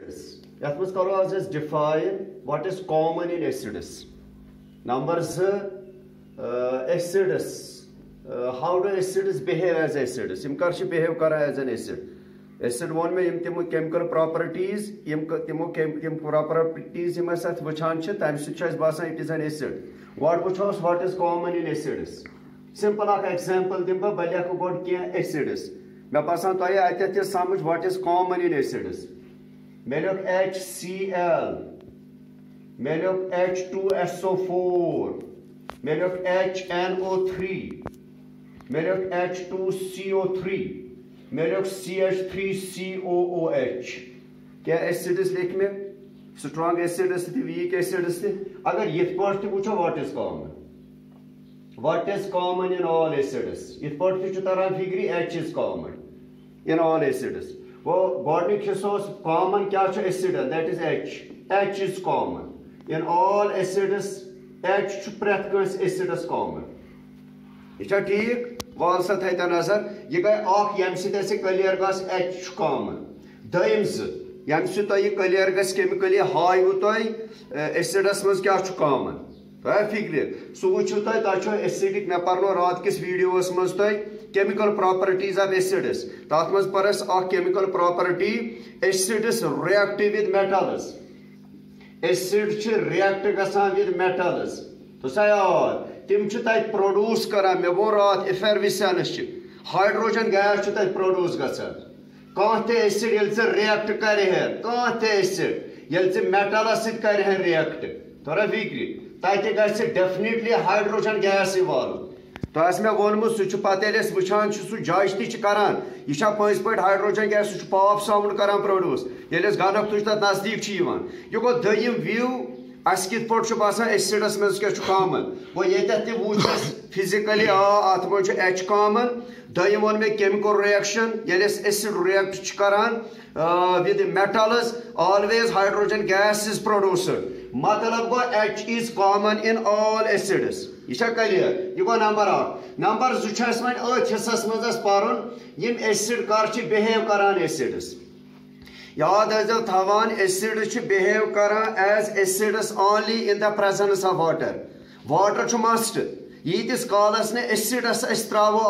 Yat mans karo az is define what is common in acids. Number 2, acids. How do acids behave as acids? Im kar behave kara as an acid. Acid one में यम तिमो chemical properties यम तिमो chemical properties यम साथ वचान च तम सुच बासान it is an acid. What वचोस what is common in acids? Simple ak example dimba balya ko god kya acids. मैं बासान तो ये आते थे समझ what is common in acids. मेलोक HCl, मेलोक H2SO4, मेलोक HNO3, मेलोक H2CO3. मेरे CH3COOH क्या एसिड्स लिख में स्ट्रॉन्ग एसिड्स थी वीक एसिड्स थी अगर यथ पार्ट पूछो what is common in all acids यथ पार्ट छु तरह फिक्री H is common in all acids वो गॉडनिक हिस्सोस कॉमन क्या छु acid that is H is common in all acids H छु प्रैथ कंस एसिड्स कॉमन ये ठीक वाल सा थे नजर ये गए आख यम से क्लियर गस H कॉमन दयम यम से ये क्लियर गस केमिकली हाई तो एसिडस मज क्या कॉमन तो फिक्र सह वुचु तुम एसिडिक मे पर्नो रात किस वीडियोस मज केमिकल प्रॉपर्टीज ऑफ एसिड्स तथ मज परस chemical property acids react with metals acid react गसान विद मेटल्स तो याद तिम प्रोड्यूस करा मे वो रात एफेरविसेंस हाइड्रोजन गैस प्रोड्यूस गसान कह एसिड ये रिएक्ट करे एसिड ये मेटलस सर रिएक्ट तोरा फिक्र तत डेफिनेटली हाइड्रोजन गैस वाल तो मे वोनमुत सह पे वुचान सह जज तान यह पज पे हाइड्रोजन गैस सह पॉप साउंड कर प्रोड्यूस ये गनक तुझ तक नजदीक यह गो दयम व्यू अस कित पे बसान एसिडस मज क्या कॉमन वो ये वुच फिजिकली अत मज H कॉमन दयम वो मे केमिकल रिएक्शन ये एसिड रिएक्ट करान with metals always hydrogen gas is produced मतलब गो H is common in all acids यह क्लियर यह गो नंबर 1 नंबर 2 वो हिस्सस मज पर्न यम एसिड कर बिहेव करान एसिड्स याद थवान एसिड बिहेव करान as acids only in the presence of water water must यीतिस कालस ने एसिडस त्रावो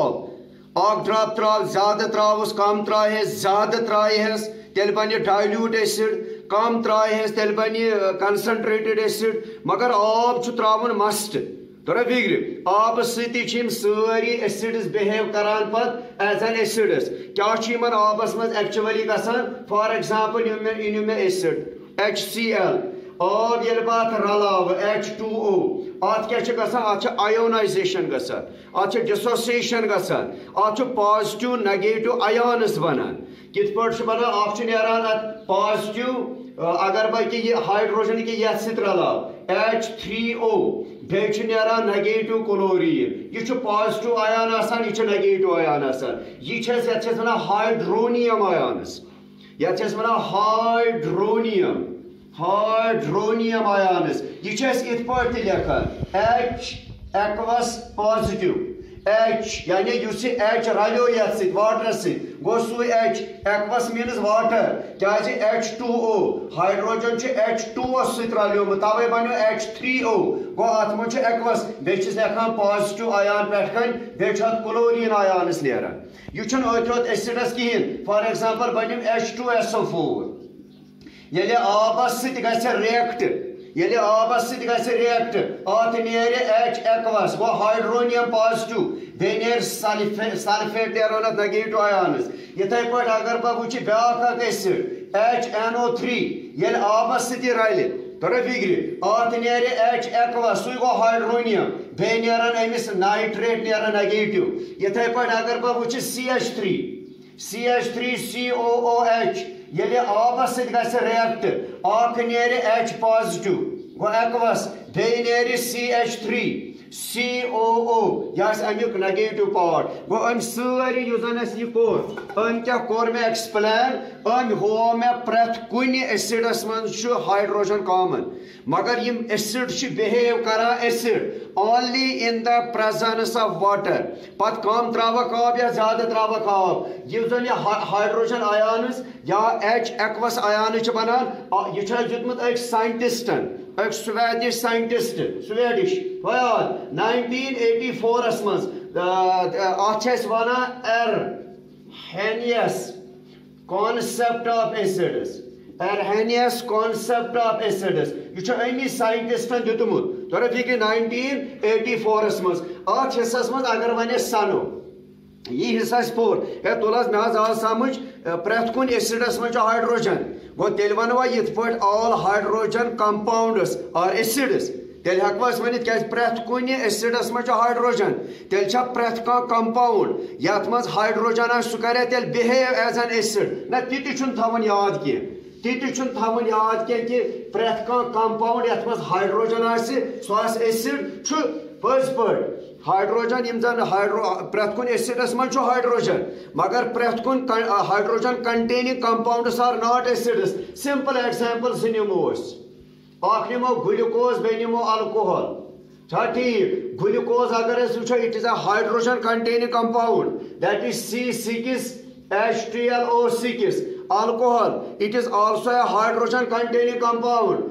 आग ड्रॉप त्राव ज्यादा त्रावस कम त्राहेस ज्यादा त्राहेस तेल बन डाइल्यूट एसिड कम त्राहेस तेल बन कंसंट्रेटेड एसिड मगर आब त्रावन मस्ट तोरा फिक्र आब सारी एसिड्स बिहेव करान पत एज एन एसिड्स क्या आबस मज एक्चुअली गसान फॉर एग्जांपल इन मे एसिड HCl आब ये रलाव H2O अत क्या आयोनाइजेशन गसान अत डिसोसिएशन गसान अत पॉजिटिव नेगेटिव आयन्स बनान कित पे बनान नान पॉजिटिव अगर बह हाइड्रोजन की ये रलाव H3O बे नेगेटिव क्लोरीन यह पॉजिटिव आयन आसान यह नेगेटिव आयन आसान यह वन हाइड्रोनियम आयन्स ये वन हाइड्रोनियम आयन्स यह इत पे लिखान H एक्वस पॉजिटिव H यानी H रलो ये वाटर गो सू H एक्वस मीन्स वाटर क्या H2O हाइड्रोजन H2O रलोमुत तवे बनो H3O गो अत मज एक्वस बे लिखान पॉजिटिव आयन पे बे क्लोरीन आयन्स नान यह एसिडस कहें फॉर एग्जांपल बनो H2SO4 ये आबस रिएक्ट ये आबस रिएक्ट अत नेर H एक्वस वो हाइड्रोनियम पॉजिटिव बे सल्फेट नेरान नेगेटिव आयन्स इथे पे अगर बह वुच ब्या एसिड HNO3 ये आबस रल तोरा फिक्र अत नेर H एक्वस सू गो हाइड्रोनियम बे नेरान अमिस नाइट्रेट नेरान नेगेटिव इथे पे अगर बह वुच CH3COOH ये आबस रिएक्ट अख नेर H पॉजिटिव गो एक्वस बे नेर CH3 COO यह अमुक नेगेटिव पार्ट गो अम सारी ये कोर मे एक्सप्लेन अम हो मे प्रथ कुन एसिडस मज हाइड्रोजन कॉमन मगर यम एसिड बिहेव करान acid only in the presence of water पत कम त्रावक आब या ज्यादा त्रावक आब यह हाइड्रोजन आयन्स या H एक्वस आयन बनान यह दितमुत एक साइंटिस्टन एक स्वीडिश साइंटिस्ट स्वीडिश 1984 मज वन Arrhenius concept of acids Arrhenius concept of acids यह अमी साइंटिस्टन दितमुत तोर फिक्र 1984 मज अत हिस्सस मज अगर वन सनो यह हिस्सा पोर है तुलस मे आज समझ प्रथ कुन एसिडस मज हाइड्रोजन गो तेल वनवा यथ पे all hydrogen compounds are acids तेल हेकवा वन क्या प्रथ कुन एसिडस मज हाइड्रोजन तेल प्रथ कह कंपाउंड यथ मज हाइड्रोजन सह कर तेल बिहेव एज एन एसिड ना ती थवन याद कह थवन याद कह कि प्रथ कह कंपाउंड यथ मज हाइड्रोजन सह एसिड पज पे हाइड्रोजन यम जन प्रथ कुन एसिडस मज हाइड्रोजन मगर प्रथ कुन hydrogen containing compounds are not acids simple example निमो निमो ग्लूकोज बे निमो अल्कोहल छा ठीक ग्लूकोज अगर वो it is a hydrogen containing compound that is C6H12O6 alcohol it is also a hydrogen containing compound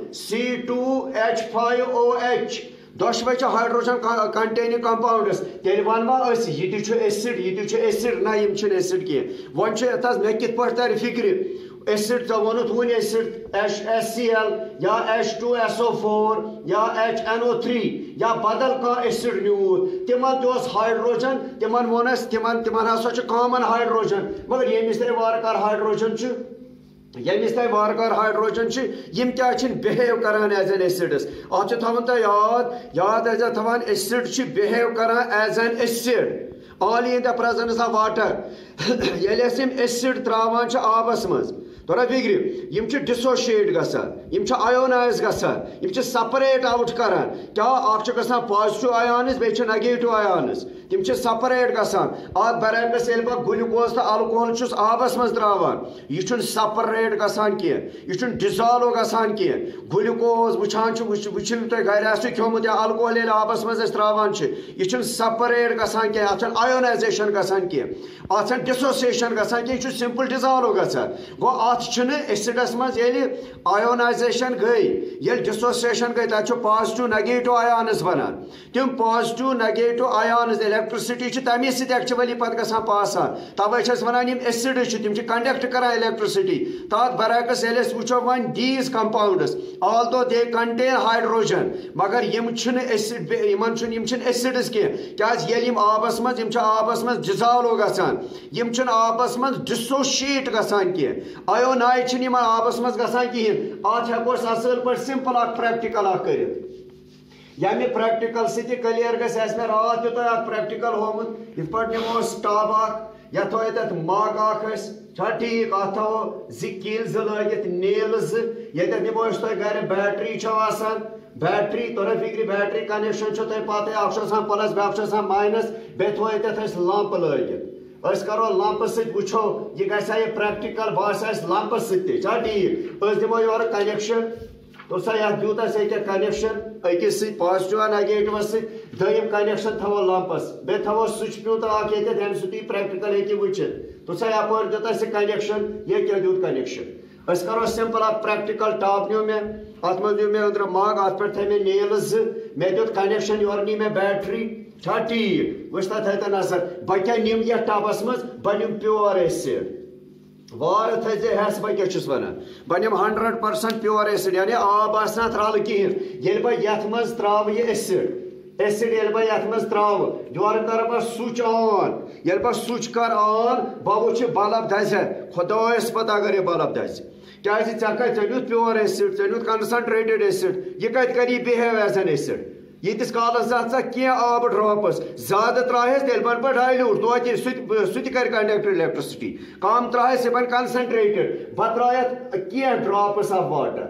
C2H5OH दोशवे हाइड्रोजन कंटेनिंग कंपाउंड्स तेल वनवा यह एसिड ना यम एसिड कह वन मे कित तर फिक्र एसिड तो वोनुत वन एसिड HCl या H2SO4 या HNO3 या बदल कह एसिड न्यूत तिमन हाइड्रोजन तिमन वोनस तिमन हसा कॉमन हाइड्रोजन मगर यमिस तह वारकार हाइड्रोजन यमिस तह वारकार हाइड्रोजन यम क्या बिहेव करान एज एन एसिड्स अत थवन तुह याद थवान एसिड बिहेव करान as an acid only in the presence of water ये एसिड त्रावान आबस मज तोरा फिक्र यम डिसोशिएट गम आयोनाइज गम सेपरेट आउट करान क्या गसान पॉजिटिव आयन्स बे नेगेटिव आयन्स तिम सेपरेट गसान अत बरक्स ग्लूकोज तो अल्कोहल आबस मज त्रावान यह सेपरेट गसान कह यह डिजॉल्व गसान कह ग्लूकोज वुचान तुम घर आसो खियोमुत या अल्कोहल आबस मज त्रावान यह सेपरेट गसान कह अत आयोनाइजेशन गसान कह अत डिसोसिएशन गसान कह यह सिंपल डिजॉल्व गसान गो एसिडस मज आयोनाइजेशन गई ये डिसोसिएशन गई तक पॉजिटिव नेगेटिव आयन्स बनान तिम पॉजिटिव नेगेटिव आयन्स इलेक्ट्रिसिटी तमे एक्चुअली पे गसान पास तवे वन एसिड तिम कंडक्ट करान इलेक्ट्रिसिटी तथ बरक्स वो वन these compounds although they contain hydrogen मगर एसिड्स कह आबस मज डिजॉल्व गसान आबस मज डिसोशिएट गसान कह आयोनाइज आबस मज गसान कहें अत हेको असल पे सिंपल प्रैक्टिकल कर यमे प्रैक्टिकल सह क्लियर गए मे रात तुह प्रैक्टिकल होमुत इत पे निमो टब या थो तथ मग छा ठीक अत थो कील लगित नील ये निमो घर बैटरी बैटरी तोरा फिक्र बैटरी कनेक्शन पते प्लस बे माइनस बे थो तथ लंप लगित करो लंप सो यह गसा यह प्रैक्टिकल बस लंप सहा ठीक दिमो योर कनेक्शन तो सा दूत कनेक्शन अकिस पॉजिटिव नेगेटिव दम कनेक्शन थो लंपस बे थो स्विच प्यूत अमे सू प्रैक्टिकल हे वुचित तो सा यपर दिता कनेक्शन ये क्या दूत कनेक्शन करो सिंपल प्रैक्टिकल टॉप न्यू मे अत मे अंदर मग अत पे थे मे नील मे दुत कनेक्शन योर नी मे बैटरी छा ठीक वुच थे नजर बह क्या निम ये टबस मज बह निम प्योर एसिड वार थे हस बह क्या वन बह निम 100% प्योर एसिड यानी आब आसना रल कहें ये बह यथ मज त्राव यह एसिड ये बह यथ मज त्राव योर कर बह स्विच ऑन ये बह स्विच कर ऑन बह वो बल्ब दज खुदायस पता अगर यह बल्ब दज क्या नुत प्योर एसिड नुत कंसंट्रेटेड एसिड यह कत कर बिहेव एज एन एसिड यीतिस कालस क्या आब ड्रॉपस ज्यादा त्राहस तेल बन पे डाइल्यूट तो सह कर कंडक्ट इलेक्ट्रिसिटी कम त्राहस यह बन कंसंट्रेटेड बह त्रायत क्या ड्रॉपस ऑफ वाटर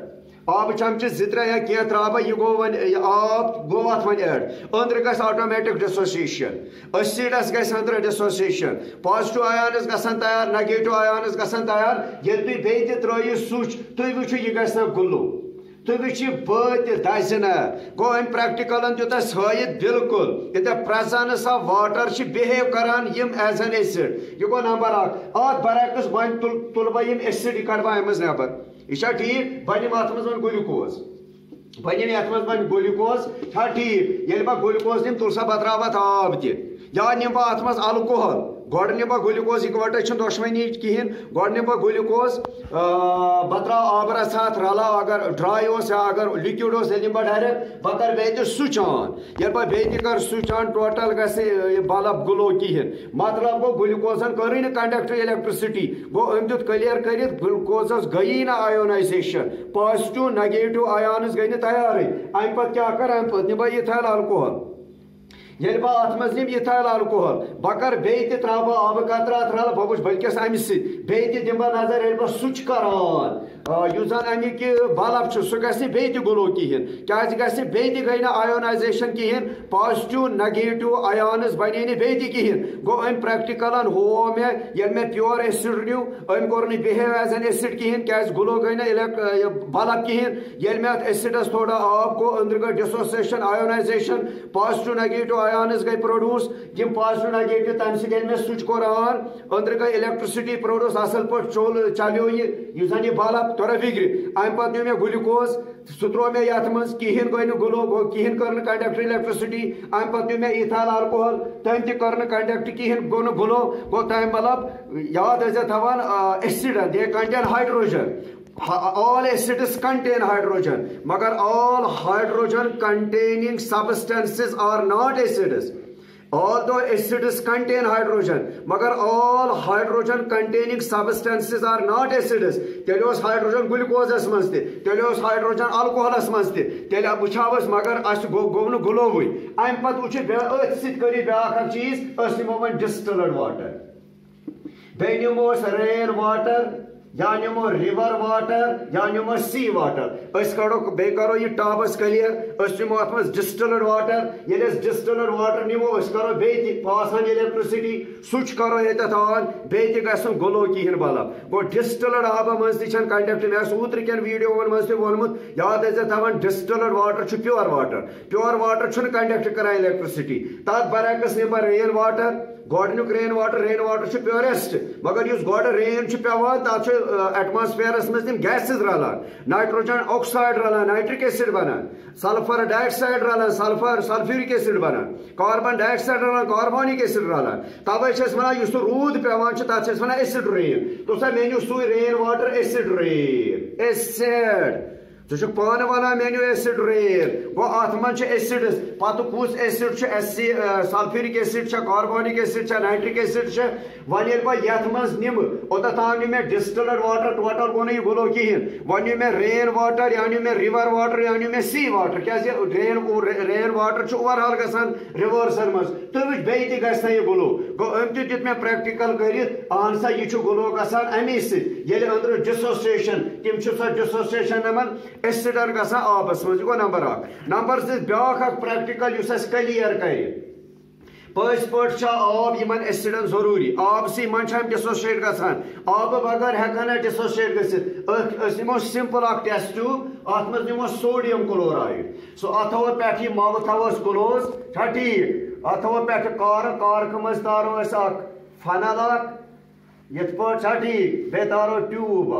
آب چمچہ زٕ یا کینٛہہ ترٛاوٕ یہِ گوٚو وۄنۍ آب گوٚو اَتھ وۄنۍ ایڈ أنٛدرٕ گژھِ آٹومیٹِک ڈِسوسیشن أسیٖڈس گژھِ أنٛدرٕ ڈِسوسیشن پازٹِو آیانٕز گژھن تیار نگیٹِو آیانٕز گژھن تیار ییٚلہِ تُہۍ بیٚیہِ تہِ ترٛٲیِو سُچ تُہۍ وٕچھِو یہِ گژھِ نہٕ گُلو تُہۍ وٕچھِو بٲتہِ دَزِ نہٕ گوٚو أمۍ پرٛٮ۪کٹِکَلن دیُت اَسہِ ہٲیِتھ بِلکُل یہِ دَ پرٛٮ۪زَنٕس آف واٹر چھِ بِہیو کران یِم ایز این ایسِڈ یہِ گوٚو نمبر اکھ اَتھ برعکس وۄنۍ تُلہٕ بہٕ یِم ایسِڈ یہِ کڑٕ بہٕ اَمہِ منٛز نٮ۪بر یہِ چھا ٹھیٖک بہٕ نِمہٕ اَتھ منٛز وۄنۍ گلوٗکوز بہٕ نِمہٕ یَتھ منٛز وۄنۍ گلوٗکوز چھا ٹھیٖک ییٚلہِ بہٕ گلوٗکوز نِمہٕ تُل سا بہٕ ترٛاوٕ اَتھ آب تہِ یا نِمہٕ بہٕ اَتھ منٛز الکوہل گۄڈٕ نِمہٕ بہٕ گلوٗکوز اِکوَٹَے چھُنہٕ دۄشوٕنی کِہیٖنۍ گۄڈٕ نِمہٕ بہٕ گلوٗکوز بہٕ ترٛاوٕ آبہٕ رَژھا اَتھ رَلاو اگر ڈرٛاے اوس یا اگر لِکوِڈ اوس تیٚلہِ نِمہٕ بہٕ ڈایریکٹ بہٕ کَرٕ بیٚیہِ تہِ سُچ آن ییٚلہِ بہٕ بیٚیہِ تہِ کَرٕ سُچ آن ٹوٹل گژھِ یہِ بلب گلو کِہیٖنۍ مطلب گوٚو گلوٗکوزن کٔرٕے نہٕ کنڈکٹ الیکٹرسٹی گوٚو أمۍ دیُت کٕلیر کٔرِتھ گلوٗکوزس گٔیی نہٕ آیونایزیشن پازٹِو نگیٹِو آیانٕز گٔے نہٕ تیارٕے اَمہِ پتہٕ کیٛاہ کَرٕ اَمہِ پتہٕ نِمہٕ بہٕ یِتھایل الکوہل ییٚلہِ بہٕ اَتھ منٛز نِمہٕ یِتھایل الکوہل بہٕ کَرٕ بیٚیہِ تہِ ترٛاوٕ بہٕ آبہٕ قطرٕ اَتھ رَلہٕ بہٕ وٕچھٕ بٔلکِس اَمہِ سۭتۍ بیٚیہِ تہِ دِمہٕ بہٕ نظر ییٚلہِ بہٕ سُچ کَرٕ آن یُس زَن اَمیُک یہِ بلب چھُ سُہ گژھِ نہٕ بیٚیہِ تہِ گلو کِہیٖنۍ کیٛازِ گژھِ بیٚیہِ تہِ گٔے نہٕ آیونایزیشن کِہیٖنۍ پازٹِو نگیٹِو آیانٕز بنے نہٕ بیٚیہِ تہِ کِہیٖنۍ گوٚو أمۍ پرٛٮ۪کٹِکَلن ہوو مےٚ ییٚلہِ مےٚ پیور ایسِڈ نیوٗ أمۍ کوٚر نہٕ بِہیو ایز این ایسِڈ کِہیٖنۍ کیٛازِ گلو گٔے نہٕ بلب کِہیٖنۍ ییٚلہِ مےٚ اَتھ ایسِڈس تھوڑا آب گوٚو أنٛدرٕ گٔے ڈِسوسیشن آیونایزیشن پازٹِو نگیٹِو آیانٕز گٔے پروڈیوٗس یِم پازٹِو نگیٹِو تَمہِ سۭتۍ ییٚلہِ مےٚ سُچ کوٚر آن أنٛدرٕ گٔے الیکٹرسٹی پروڈیوٗس اَصٕل پٲٹھۍ چلیو یہِ یُس زَن یہِ بلب توٚر فِکرِ اَمہِ پتہٕ نیوٗ مےٚ گلوٗکوز سُہ ترٛوو مےٚ یَتھ منٛز کِہیٖنۍ گٔے نہٕ گلو گوٚو کِہیٖنۍ کٔر نہٕ کنڈکٹ الیکٹرسٹی اَمہِ پتہٕ نیوٗ مےٚ ایٖتھایل الکوہل تٔمۍ تہِ کٔر نہٕ کنڈکٹ کِہیٖنۍ گوٚو نہٕ گلو گوٚو تَمہِ مطلب یاد ٲسۍ زِ تھاوان ایسِڈن they contain hydrogen all acids contain hydrogen magar all hydrogen containing substances are not acids although acids contain hydrogen magar all hydrogen containing substances are not acids tele os hydrogen glucose as manz te tele os hydrogen alcohol as manz te tele buchhavas magar as go nu gulovui am pat uch öth sit kari beakh cheez as nimo distilled water benimos rain water یا نِمو river water یا نِمو سی water أسۍ کڑو بیٚیہِ کرو یہِ tops clear أسۍ نِمو اتھ منٛز ڈِسٹِلڈ واٹر ییٚلہِ أسۍ ڈِسٹِلڈ واٹر نِمو أسۍ کرو بیٚیہِ تہِ پاس آن الیکٹرسٹی سُچ کرو ییٚتٮ۪تھ آن بیٚیہِ تہِ گژھِ نہٕ گلو کِہیٖنۍ بلب گوٚو ڈِسٹِلڈ آبہٕ منٛز تہِ چھنہٕ کنڈکٹ مےٚ اوس اوترٕ کٮ۪ن ویٖڈیوون منٛز تہِ ووٚنمُت یاد ٲسۍ زِ تھاوان ڈِسٹِلڈ واٹر چھُ پیور واٹر چھُنہٕ کنڈکٹ کران الیکٹرسٹی تتھ برعکس نِمہٕ بہٕ رین واٹر گۄڈنیُک رین واٹر چھُ پیورسٹ مگر یُس گۄڈٕ رین چھُ پیوان تتھ چھُ ایٹماسفیئرس منٛز تِم گیسز رلان نائٹروجن آکسائڈ رلان نائٹرک ایسڈ بنان سلفر ڈائی آکسائڈ رلان سلفیورک ایسڈ بنان کاربن ڈائی آکسائڈ رلان کاربونک ایسڈ رلان توے چھِ أسۍ وَنان یُس روٗد پیوان چھُ تتھ چھِ أسۍ وَنان ایسڈ رین تُل سا مےٚ نیوٗ سُے rain water acid rain acid ژٕ چھُکھ پانہٕ وَنان مےٚ نیوٗ ایسڈ رین گوٚو اَتھ منٛز چھِ ایسڈٕز پتہٕ کُس ایسڈ چھُ سلفیورک ایسڈ چھا کاربونک ایسڈ چھا نائٹرک ایسڈ چھا وۄنۍ ییٚلہِ بہٕ یتھ منٛز نِمہٕ اوٚتتھ تام نیوٗ مےٚ ڈِسٹِلڈ واٹر ٹوٹل گوٚو نہٕ یہِ گلو کِہیٖنۍ وۄنۍ نیوٗ مےٚ رین واٹر یا نیوٗ مےٚ رِور واٹر یا نیوٗ مےٚ سی واٹر کیٛازِ رین واٹر چھُ اوور آل گژھان رِوٲرسن منٛز تُہۍ وٕچھ بیٚیہِ تہِ گژھِ نہٕ یہِ گلو گوٚو أمۍ تہِ دیُت مےٚ پرٛٮ۪کٹِکل کٔرِتھ اہن سا یہِ چھُ گلو گژھان امی سۭتۍ ییٚلہِ أنٛدرٕ ڈِسوسیشن تِم چھِ سۄ ڈِسوسیشن یِمن ایسِڈن گژھان آبس منٛز یہِ گوٚو نمبر اکھ نمبر زٕ بیٛاکھ اکھ پرٛٮ۪کٹِکل یُس اَسہِ کلیر کرِ پٔزۍ پٲٹھۍ چھا آب یِمن ایسِڈن ضروٗری آبسٕے منٛز چھا یِم ڈِسوسیٹ گژھان آبہٕ بغٲر ہٮ۪کن نہٕ ڈِسوسیٹ گٔژھِتھ أسۍ نِمو سمپل اکھ ٹیسٹ ٹیوٗب اتھ منٛز نِمو سوڈیم کلورایڈ سُہ اتھ تھاوو پٮ۪ٹھٕ یہِ مَوٕ تھاووس کلوز چھا ٹھیٖک اتھ تھاوو پٮ۪ٹھٕ کارکہٕ منٛز تارو أسۍ اکھ فنل اکھ یِتھ پٲٹھۍ چھا ٹھیٖک بیٚیہِ تارو ٹیوٗب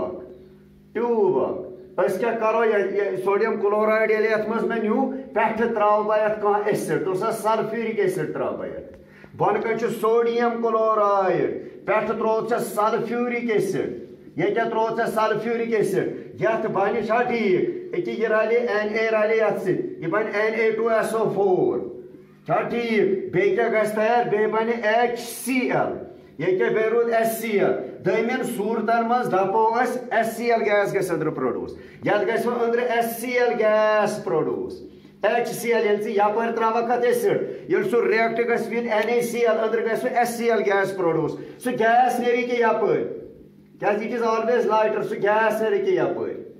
اکھ أسۍ کیٛاہ کرو سوڈیم کلورایڈ ییٚلہِ یتھ منٛز مےٚ نیوٗ پٮ۪ٹھٕ تراوٕ بہٕ یتھ کانٛہہ ایسِڈ تُل سا سلفیورک ایسِڈ تراوٕ بہٕ یتھ بۄنہٕ کَنہِ چھُ سوڈیم کلورایڈ پٮ۪ٹھٕ ترووُتھ ژےٚ سلفیورک ایسِڈ ییٚکیٛاہ ترووُتھ ژےٚ سلفیورک ایسِڈ یتھ بنہِ چھا ٹھیٖک أکیٛاہ یہِ رلہِ Na رلہِ یتھ سۭتۍ یہِ بنہِ Na2SO4 چھا ٹھیٖک بیٚیہِ کیٛاہ گژھِ تیار بیٚیہِ بنہِ HCl ییٚکیٛاہ بیٚیہِ روٗد HCl دٔیمٮ۪ن صوٗرتن منٛز دپو أسۍ HCl گیس گژھِ أنٛدرٕ پروڈیوٗس یتھ گژھِ وۄنۍ أنٛدرٕ HCl گیس پروڈیوٗس HCl ییٚلہِ ژٕ یپٲرۍ تراوکھ اتھ ایسِڈ ییٚلہِ سُہ رِیکٹ گژھِ وِتھ NaCl أنٛدرٕ گژھِ سُہ HCl گیس پروڈیوٗس سُہ گیس نیرِ کہِ یپٲرۍ کیٛازِ اِٹ اِز آلویز لایٹر سُہ گیس نیرِ کہِ یپٲرۍ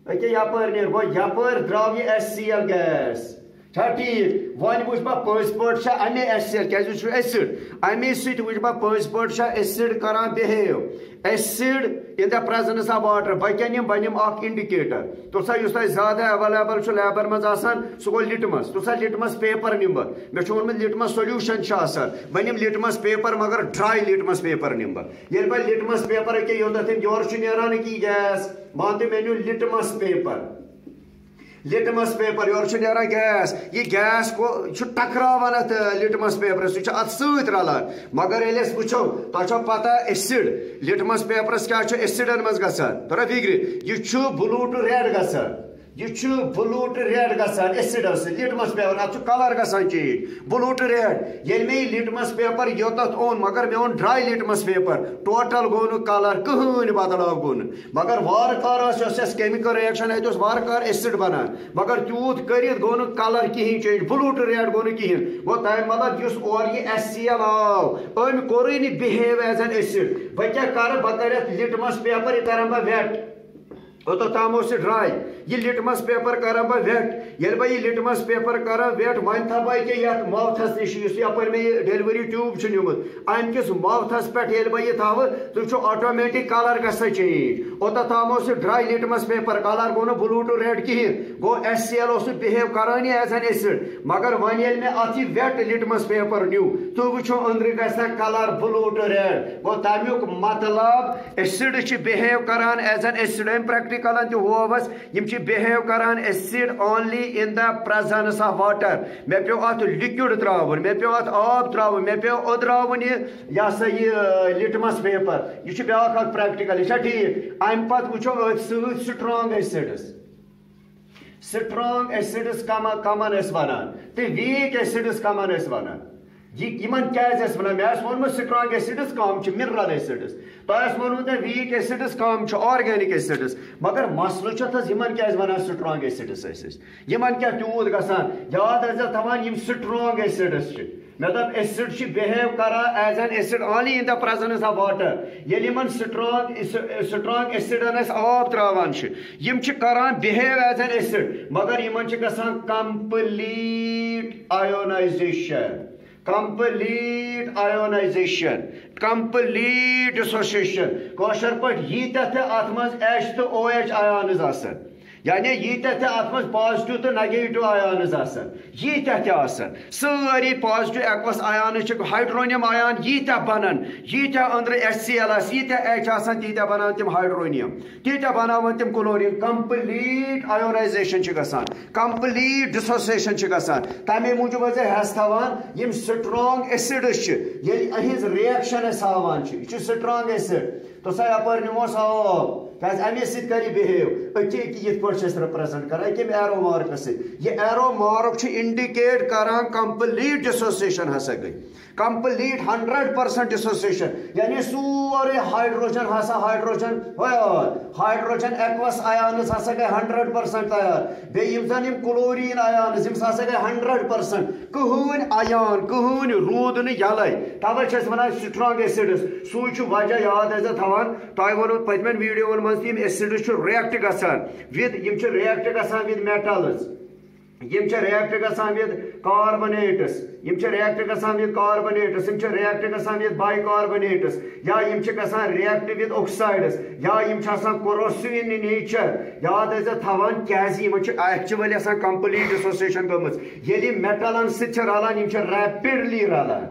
أکے یپٲرۍ نیر گوٚو یپٲرۍ درٛاو یہِ HCl گیس چھا ٹھیٖک وۄنۍ وٕچھ بہٕ پٔزۍ پٲٹھۍ چھا اَمے HCl کیٛازِ یہِ چھُ ایسِڈ اَمے سۭتۍ وٕچھ بہٕ پٔزۍ پٲٹھۍ چھا ایسِڈ کران behave acid in the presence of water بہٕ کیٛاہ نِمہٕ بہٕ نِمہٕ اکھ اِنڈِکیٹر تُل سا یُس تۄہہِ زیادٕ ایویلیبل چھُ لیبن منٛز آسان سُہ گوٚو لِٹمس تُل سا لِٹمس پیپر نِمہٕ بہٕ مےٚ چھُ ووٚنمُت لِٹمس سولوٗشن چھُ آسان بہٕ نِمہٕ لِٹمس پیپر مگر ڈراے لِٹمس پیپر نِمہٕ بہٕ ییٚلہِ بہٕ لِٹمس پیپر أکیٛاہ یوٚتتھ یورٕ چھُ نیران أکیٛاہ گیس مان تہٕ مےٚ نیوٗ لِٹمس پیپر لِٹمس پیپر یورٕ چھُ نیران گیس یہِ گیس چھُ ٹکراوان اتھ لِٹمس پیپرس سُہ چھُ اتھ سۭتۍ رلان مگر ییٚلہِ أسۍ وٕچھو تۄہہِ چھو پتہ ایسِڈ لِٹمس پیپرس کیٛاہ چھُ ایسِڈن منٛز گژھان تۄرا فِکرِ یہِ چھُ بلوٗ ٹُو ریڈ گژھان یہ بلوٗ ٹُو ریڈ گژھان ایسِڈس سۭتۍ لِٹمس پیپر اتھ چھُ کلر گژھان چینج بلوٗ ٹُو ریڈ ییٚلہِ مےٚ یہِ لِٹمس پیپر یوٚتتھ اوٚن مگر مےٚ اوٚن ڈراے لِٹمس پیپر ٹوٹل گوٚو نہٕ کلر کٕہٕنۍ بدلاو گوٚو نہٕ مگر وارٕ کارٕ یۄس اَسہِ کیمِکل رِیکشن اتہِ اوس وارٕ کارٕ ایسِڈ بنان مگر تیوٗت کٔرِتھ گوٚو نہٕ کلر کِہینۍ چینج بلوٗ ٹُو ریڈ گوٚو نہٕ کِہینۍ گوٚو تمہِ مطلب یُس اورٕ یہِ HCl آو أمۍ کوٚرُے نہٕ بِہیو ایز این ایسِڈ بہٕ کیٛاہ کرٕ بہٕ کرٕ یتھ لِٹمس پیپر یہِ کران بہٕ ویٹ اوٚتتھ تام اوس یہِ ڈراے یہِ لِٹمس پیپر کران بہٕ ویٹ ییٚلہِ بہٕ یہِ لِٹمس پیپر کران ویٹ وۄنۍ تھاو بہٕ أکیٛاہ یتھ ماوتھس نِش یُس یپٲرۍ مےٚ یہِ ڈیلؤری ٹیوٗب چھُ نِمُت امہِ کِس ماوتھس پٮ۪ٹھ ییٚلہِ بہٕ یہِ تھاوٕ تُہۍ چھُ آٹومیٹِک کلر گژھان چینج اوٚتتھ تام اوس یہِ ڈراے لِٹمس پیپر کلر گوٚو نہٕ بلوٗ ٹُو ریڈ کِہینۍ گوٚو HCl اوس نہٕ بِہیو کران یہِ ایز این ایسِڈ مگر وۄنۍ ییٚلہِ مےٚ اتھ یہِ ویٹ لِٹمس پیپر نیوٗ تُہۍ وٕچھو أنٛدرٕ گژھان کلر بلوٗ ٹُو ریڈ گوٚو تمیُک مطلب ایسِڈ چھِ بِہیو کران ایز این ایسِڈ أمۍ پریکٹِکلن تہِ ہوو یِم چھِ بِہیو کران acid only in the presence of water مےٚ پیوٚو اتھ لِکوِڈ تراوُن مےٚ پیوٚو اتھ آب تراوُن مےٚ پیوٚو أدراوُن یہِ ہسا یہِ لِٹمس پیپر یہِ چھُ بیاکھ اکھ پریکٹِکل یہِ چھا ٹھیٖک امہِ پتہٕ وٕچھو أتھۍ سۭتۍ سٹرانگ ایسِڈس کمن ٲسۍ ونان تہٕ ویٖک ایسِڈس کمن ٲسۍ ونان یِمن کیٛازِ ٲسۍ ونان مےٚ آسہِ ووٚنمُت سٹرانگ ایسِڈس کم چھِ منرل ایسِڈس تۄہہِ آسہِ ووٚنمُت مےٚ ویٖک ایسِڈس کم چھُ آرگینِک ایسِڈس مگر مسلہٕ چھُ تھَس یِمن کیٛازِ ونان سٹرانگ ایسِڈس ٲسۍ أسۍ یِمن کیٛاہ تیوٗت گژھان یاد ٲسۍزیو تھاوان یِم سٹرانگ ایسِڈس چھِ مےٚ دوٚپ ایسِڈ چھِ بِہیو کران as an acid only in the presence of water ییٚلہِ یِمن سٹرانگ ایسِڈن أسۍ آب تراوان چھِ یِم چھِ کران بِہیو ایز این ایسِڈ مگر یِمن چھِ گژھان کمپلیٖٹ آیونایزیشن کمپلیٖٹ ڈِسوسیشن کٲشِر پٲٹھۍ ییٖتیاہ تہِ اتھ منٛز H تہٕ OH آیانٕز آسان یعنی ییٖتیاہ تہِ اتھ منٛز پازٹِو تہٕ نگیٹِو آیانٕز آسان ییٖتیاہ تہِ آسان سٲری پازٹِو ایکوس آیانٕز چھِ ہایڈرونیم آیان ییٖتیاہ بنان ییٖتیاہ أنٛدرٕ HCl آسہِ ییٖتیاہ H آسان تیٖتیاہ بناون تِم ہایڈرونیم تیٖتیاہ بناون تِم کلورین کمپلیٖٹ آیونایزیشن چھِ گژھان کمپلیٖٹ ڈِسوسیشن چھِ گژھان تمے موٗجوٗب ٲسۍ ہٮ۪س تھاوان یِم سٹرانگ ایسِڈس چھِ ییٚلہِ أہنٛز رِیکشن أسۍ ہاوان چھِ یہِ چھُ سٹرانگ ایسِڈ تہٕ سا یپٲرۍ نِموس آب کیٛازِ امی سۭتۍ کر یہِ بِہیو أکیٛاہ یِتھ پٲٹھۍ چھِ أسۍ رِپرٛزنٹ کران أکیٛاہ ایرو مارکہٕ سۭتۍ یہِ ایرو مارک چھُ انڈِکیٹ کران کمپلیٖٹ ڈِسوسیشن ہسا گٔے کمپلیٖٹ 100% ڈِسوسیشن یعنی سورُے ہایڈروجن ہسا ہایڈروجن ایکوس آیانٕز ہسا گٔے 100% تیار بیٚیہِ یِم زن یِم کلوریٖن آیانٕز یِم ہسا گٔے 100% کٕہٕنۍ آیان کٕہٕنۍ روٗد نہٕ یلے توے چھِ أسۍ ونان سٹرانگ ایسِڈس سُے چھُ وجہ یاد ٲسۍزیو تھاوان تۄہہِ ووٚنوٕ پٔتمٮ۪ن ویٖڈیوون منٛز تہِ یِم ایسِڈس چھِ رِیکٹ گژھان یِم چھِ رِیکٹ گژھان وِد میٹلز یِم چھِ رِیکٹ گژھان وِد کاربنیٹس یِم چھِ رِیکٹ گژھان وِد کاربنیٹس یِم چھِ رِیکٹ گژھان وِد باے کاربنیٹس یا یِم چھِ گژھان رِیکٹ وِد اوکسایڈس یا یِم چھِ آسان کوروسِو اِن نیچر یاد ٲسۍزیو تھاوان کیٛازِ یِمن چھِ ایکچُؤلی آسان کمپلیٖٹ ڈِسوسیشن گٔمٕژ ییٚلہِ یِم میٹلن سۭتۍ چھِ رلان یِم چھِ ریپڈلی رلان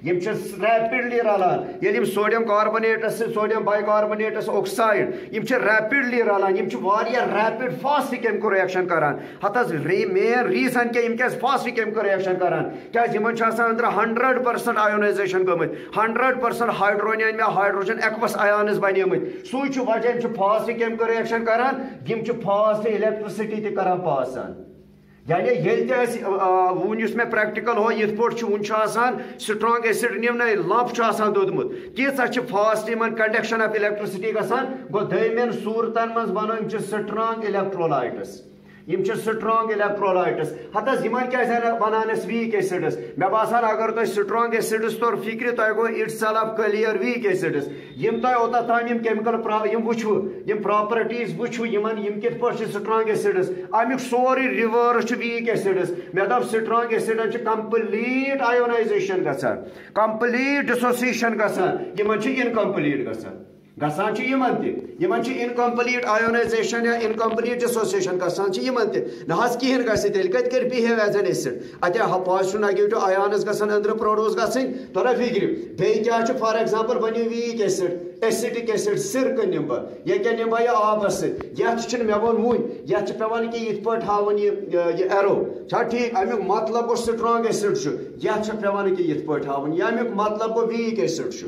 ییٚلہِ یِم سوڈیم کاربنیٹس سۭتۍ سوڈیم باے کاربنیٹس اوکسایڈ یِم چھِ ریپڈلی رلان یِم چھِ واریاہ ریپڈ فاسٹ کیمِکل رِیکشن کران ہتھ حظ مین ریزن کیٛاہ یِم کیٛازِ فاسٹ کیمِکل رِیکشن کران کیٛازِ یِمن چھِ آسان أنٛدرٕ 100% آیونایزیشن گٔمٕتۍ 100% ہایڈرونیم یا ہایڈروجن ایکوس آیانٕز بنیمٕتۍ سُے چھُ وجہ یِم چھِ فاسٹ کیمِکل رِیکشن کران یِم چھِ فاسٹ الیکٹرسٹی تہِ کران پاس یعنی ییٚلہِ تہِ أسۍ وُنہِ یُس مےٚ پریکٹِکل ہو یِتھ پٲٹھۍ چھُ وُنہِ چھُ آسان سٹرانگ ایسِڈ نِمنے لمپ چھُ آسان دوٚدمُت تیٖژاہ چھِ فاسٹ یِمن کنڈکشن آف الیکٹرسٹی گژھان گوٚو دٔیمٮ۪ن صوٗرتن منٛز بنٲوِم چھِ سٹرانگ الیکٹرولایٹس یم چھ سٹرانگ الیکٹرولائٹس ہتس یمن کیا ونان اس ویک ایسڈس مے باسان اگر تہ سٹرانگ ایسڈس طور فکر تہ گو itself clear weak acids یم تہ اوتہ تام یم کیمکل یم وچھو یم پراپرٹیز وچھو یمن یم کت پٲٹھۍ چھ سٹرانگ ایسڈس امیک سورُے ریورس چھ ویک ایسڈس مے دپ سٹرانگ ایسڈن چھ کمپلیٹ آیونائزیشن گژھان کمپلیٹ ڈسوسیشن گژھان یمن چھ انکمپلیٹ گژھان گژھان چھ یمن چھ انکمپلیٹ آیونائزیشن یا انکمپلیٹ ڈسوسیشن گژھان چھ یمن تہ نہ حظ کہین گژھِ تیٚلہِ کتہِ کر بِہیو ایز این ایسڈ اتیا پازٹو نیگیٹو آیانز گژھن أنٛدرٕ پروڈیوس گژھٕنۍ تۄرا فکرِ بیٚیہِ کیاہ چھُ فار ایگزامپل بنیو ویک ایسڈ ایسڈک ایسڈ سرکہٕ نمبہ یہ کیا نمبہ یہ آبس سۭتۍ یتھ چھُنہٕ مےٚ ووٚن وُنۍ یتھ چھُ پیوان کہِ یِتھ پٲٹھۍ ہاوُن یہِ ایرو چھا ٹھیٖک امیُک مطلب گوٚو سٹرانگ ایسڈ چھُ یتھ چھُ پیوان کہِ یِتھ پٲٹھۍ ہاوُن یہِ امیُک مطلب گوٚو ویک ایسڈ چھُ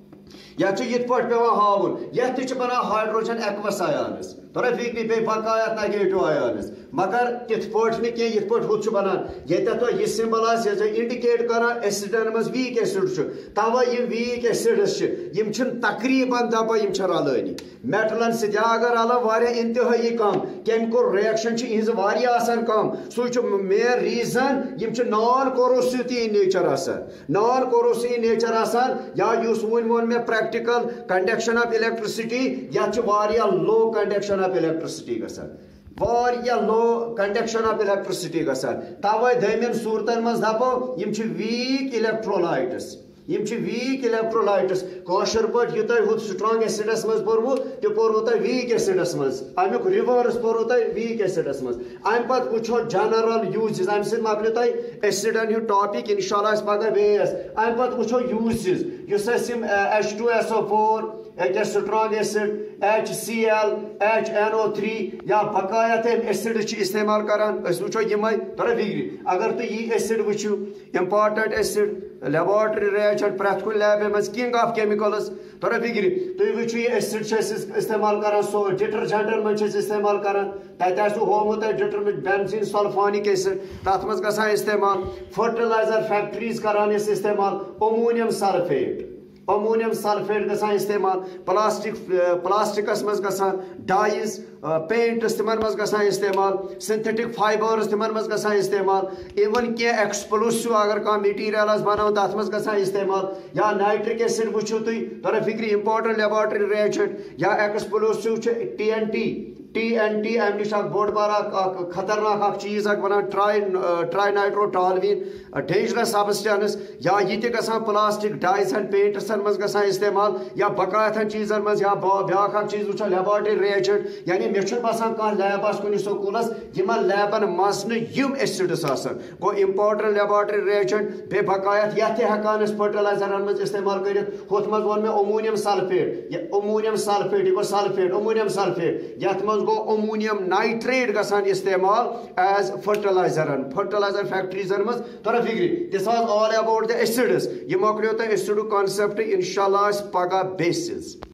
یتھ چھُ یِتھ پٲٹھۍ پیوان ہاوُن یتھ تہِ چھِ بنان ہائیڈروجن ایکوس آیانز تھوڑا فکری بیٚیہِ بقایت نیگیٹو آیانز مگر تِتھ پٲٹھۍ نہٕ کینٛہہ یِتھ پٲٹھۍ ہُتھ چھُ بنان ییٚتٮ۪تھ تۄہہِ یہِ سمبل آسہِ یۄس انڈِکیٹ کران ایسڈن منٛز ویک ایسڈ چھُ توے یِم ویک ایسڈس چھِ یِم چھِنہٕ تقریباً دپان یِم چھِ رلٲنی میٹلن سۭتۍ یا اگر رلان واریاہ انتہٲیی کم کیمِکل رِیکشن چھِ یِہنٛز واریاہ آسان کم سُے چھُ مین ریزن یِم چھِ نان کوروسِو تہِ ان نیچر آسان نان کوروسِو ان نیچر آسان یا یُس وۄنۍ ووٚن مےٚ پریکٹِکل کنڈکشن آف الیکٹرسٹی یتھ چھِ واریاہ لو کنڈکشن آف الیکٹرسٹی گژھان واریاہ لو کنڈکشن آف الیکٹرسٹی گژھان توے دٔیمٮ۪ن صوٗرتن منٛز دپو یِم چھِ ویک الیکٹرولائٹس یم چھ ویک الیکٹرولائٹس کٲشر پٲٹھۍ یہِ تۄہہِ ہُتھ سٹرانگ ایسڈس منٛز پوٚروٕ تہِ پوٚروٕ تۄہہِ ویک ایسڈس منٛز امیُک رِوٲرس پوٚروٕ تۄہہِ ویک ایسڈس منٛز امہِ پتہٕ وٕچھو جنرل یوٗزز امہِ سۭتۍ مۄکلہِ تۄہہِ ایسڈن ہُنٛد ٹاپِک انشاء اللہ آسہِ پگاہ بیٚیس امہِ پتہٕ وٕچھو یوٗزز یُس اَسہِ یِم H2SO4 ایکیا strong acid HCl HNO3 یا بقایت ایسڈ چھ استعمال کران أسۍ وٕچھو یِمے تۄرا فکرِ اگر تُہۍ یہِ ایسڈ وٕچھِو امپارٹنٹ ایسڈ لیبارٹری ریچنٹ پرٛٮ۪تھ کُنہِ لیبہِ منٛز کنگ آف کیمِکلز تۄرا فکرِ تُہۍ وٕچھِو یہِ ایسڈ چھِ أسۍ استعمال کران سو ڈِٹرجنٹن منٛز چھِ أسۍ استعمال کران تتہِ آسوٕ ہومُت تۄہہِ ڈِٹرمنٹ بینزیٖن سلفانِک ایسڈ تتھ منٛز گژھان استعمال فرٹیلایزر فیکٹریز کران أسۍ استعمال امونیم سلفیٹ گژھان استعمال پلاسٹکس منٛز گژھان ڈایز پینٹس تمن منٛز گژھان استعمال سنتھیٹک فائبرز تمن منٛز گژھان استعمال ایون کینٛہہ ایکسپلوسو اگر کانٛہہ میٹیریل آسہِ بناوُن تتھ منٛز گژھان استعمال یا نائٹرک ایسڈ وٕچھِو تُہۍ تۄرا فکرِ امپارٹنٹ لیبارٹری ریچنٹ یا ایکسپلوسو چھُ TNT امہِ نِش اکھ بوٚڑ بار اکھ خطرناک اکھ چیٖز اکھ ونان trinitrotoluene dangerous substance یا یہِ تہِ گژھان پلاسٹک ڈایزن پینٹسن منٛز گژھان استعمال یا بقایتن چیٖزن منٛز یا بیاکھ اکھ چیٖز وٕچھو لیبارٹری ریچنٹ یعنی مےٚ چھُنہٕ باسان کانٛہہ لیب آسہِ کُنہِ سکوٗلس یِمن لیبن منٛز نہٕ یِم ایسڈس آسان گوٚو امپارٹنٹ لیبارٹری ریچنٹ بیٚیہِ بقایت یتھ تہِ ہٮ۪کان أسۍ فرٹیلایزرن منٛز استعمال کٔرِتھ ہُتھ منٛز ووٚن مےٚ امونیم سلفیٹ یہِ گوٚو سلفیٹ امونیم سلفیٹ یتھ منٛز گوٚو امونیم نائٹریٹ گژھان استعمال ایز فرٹیلائزر فیکٹریزن منٛز تۄرا فکرِ this was all about the acids یہِ مۄکلیو تۄہہِ ایسڈُک کانسیپٹ انشاء اللہ آسہِ پگاہ بیسز